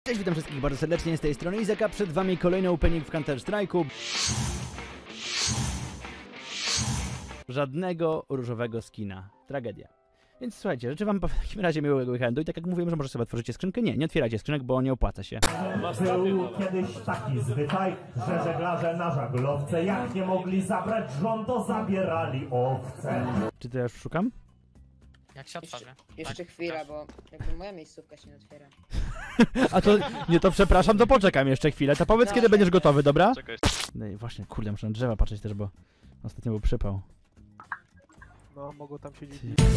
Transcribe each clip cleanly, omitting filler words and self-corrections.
Cześć, witam wszystkich bardzo serdecznie, z tej strony Izaka, przed wami kolejny opening w Counter Strike'u. Żadnego różowego skina. Tragedia. Więc słuchajcie, życzę wam w takim razie miłego weekendu i tak jak mówiłem, że może sobie otworzycie skrzynkę. Nie otwierajcie skrzynek, bo nie opłaca się. Był kiedyś taki zwyczaj, że żeglarze na żaglowce jak nie mogli zabrać żon, to zabierali owce. Czy to ja już szukam? Jak się otworzy? Jeszcze chwila, bo jakby moja miejscówka się nie otwiera. A to, nie to przepraszam, to poczekam jeszcze chwilę. To powiedz, kiedy będziesz gotowy, dobra? Czekaj. No i właśnie, kurde, muszę na drzewa patrzeć też, bo ostatnio był przypał. No, mogą tam siedzieć.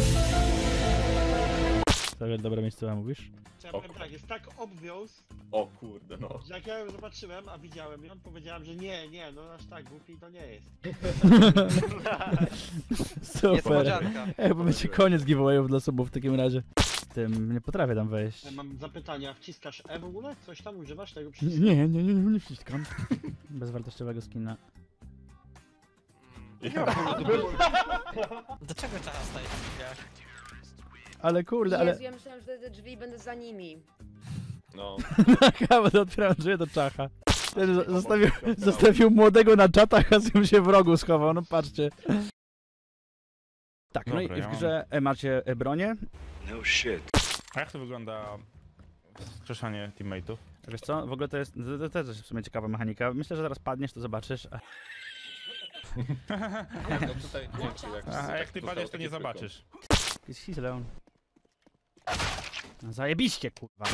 To dobre miejsce, mówisz? Ja powiem tak, jest tak obvious, O kurde, no. że jak ja ją zobaczyłem, a widziałem ją, powiedziałem, że nie, no aż tak głupi to nie jest. Super. Jakby będzie koniec giveawayów dla subów w takim razie. Z tym nie potrafię tam wejść. Ja mam zapytania, wciskasz E w ogóle? Coś tam używasz tego przycisku? Nie wciskam. Bezwartościowego skina. Dlaczego czas stoi w drzwiach? Ale kurde, ale... Jezu, ja myślałem, że te drzwi będę za nimi. No. Chyba to otwieram drzwi do czacha. Ten zostawił młodego na czatach, a z nim się w rogu schował, no patrzcie. Tak, no i w grze macie bronię. No shit. A jak to wygląda wskrzeszanie teammateów? Wiesz co, w ogóle to też jest w sumie ciekawa mechanika. Myślę, że zaraz padniesz, to zobaczysz. No tutaj, nie, A jak ty padniesz, to nie zobaczysz. He's alone. No zajebiście, kurwa.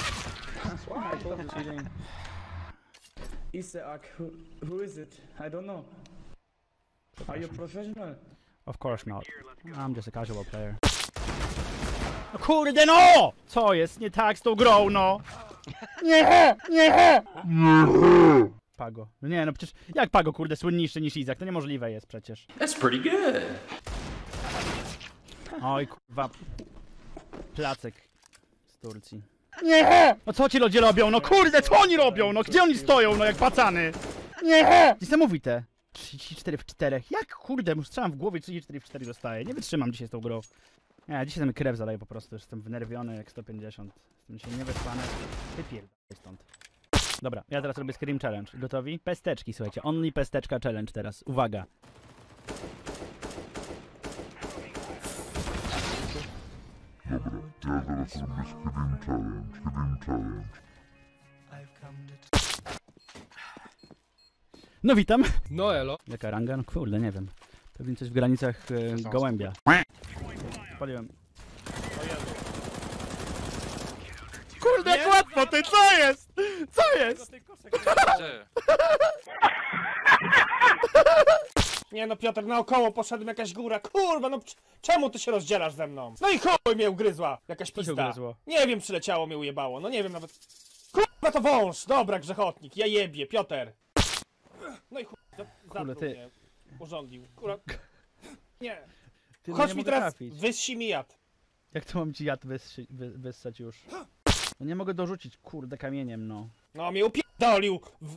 Isaac, who is it? I don't know. Are you professional? Of course not. I'm just a casual player. No kurde no! Co jest nie tak z tą grą, no? Nie! Pago. No nie, no przecież jak Pago, kurde, słynniejszy niż Izak? To niemożliwe jest przecież. That's pretty good. Oj, kurwa. Placek z Turcji. Nie! No co ci ludzie robią? No kurde, co oni robią? No gdzie oni stoją? No jak pacany? Nie! Niesamowite. 34 w 4. Jak kurde, już strzelam w głowie, 34 w 4 dostaję. Nie wytrzymam dzisiaj z tą grą. Nie, dzisiaj mi krew zaleje po prostu. Jestem wnerwiony jak 150. Jestem się niewyspany. Wypierdolę stąd. Dobra, ja teraz robię Scream Challenge. Gotowi? Pesteczki, słuchajcie. Only pesteczka challenge teraz. Uwaga. Dobra, ja zaraz robię Scream Challenge. No witam. No elo. Jaka ranga? No kurde, nie wiem. Pewnie coś w granicach gołębia. Paliłem. Kurde, jak łatwo ty, co jest? Co jest? Nie no, Piotr, naokoło poszedłem jakaś góra. Kurwa, no czemu ty się rozdzielasz ze mną? No i chuj mnie ugryzła. Jakaś Co się pizda. ugryzło? Nie wiem, przyleciało mnie ujebało. No nie wiem nawet. Kurwa, to wąż. Dobra, grzechotnik. Ja jebie, Piotr. No i chuj, Kurde, ty. mnie. Urządził. Kurwa. Nie. Ty, no Chodź nie mi mogę teraz, trafić. wyssij mi jad. Jak to mam ci jad wyssać już? No nie mogę dorzucić, kurde, kamieniem, no. No mnie upierdolił.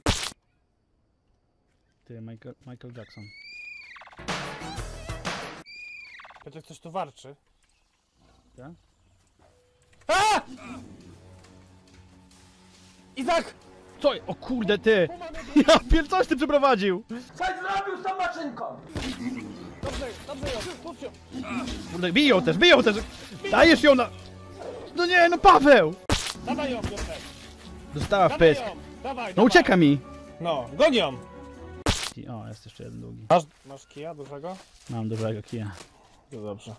Ty, Michael Jackson. Piotr, coś tu warczy. Tak? A! Izak! Co? O kurde, ty! Ja pier, coś ty przeprowadził! Co zrobił z tą maszynką? Dobrze ją, puść ją. Kurde, biją też! Dajesz ją na... No nie, no Paweł! Dawaj ją, Piotr. Dostała w Dawaj pysk. ją, dawaj, No dawaj. ucieka mi! No, goń ją. O, jest jeszcze jeden długi. Masz kija dużego? Mam dużego kija. No dobrze.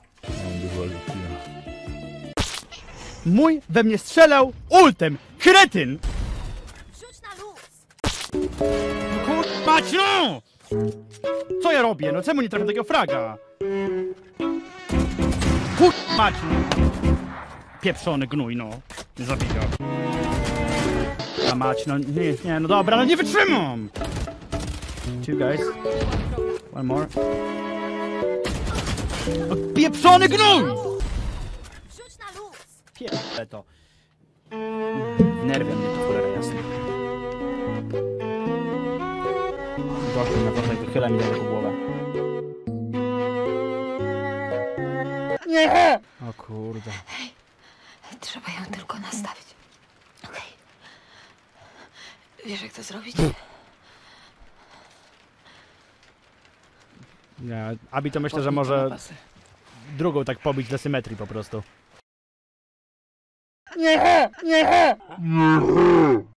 Mój we mnie strzelał ultem! Kretyn! Wrzuć na luz! Kurwa, no! Co ja robię? No czemu nie trafię takiego fraga? Kurwa, pieprzony gnój, no. Nie zabija. A mać, no nie, no dobra, no nie wytrzymam! Two guys. One more. O, pieprzony gnój! Wrzuć na luz! Pierdolę to. Nerwia mnie to, cholera jasna. Gościu na początek wychyla mi daleko głowę. Nie! O kurde. Trzeba ją tylko nastawić. Okej. Wiesz jak to zrobić? Nie, Abi to myślę, że może drugą tak pobić dla symetrii po prostu. Nie! Nie!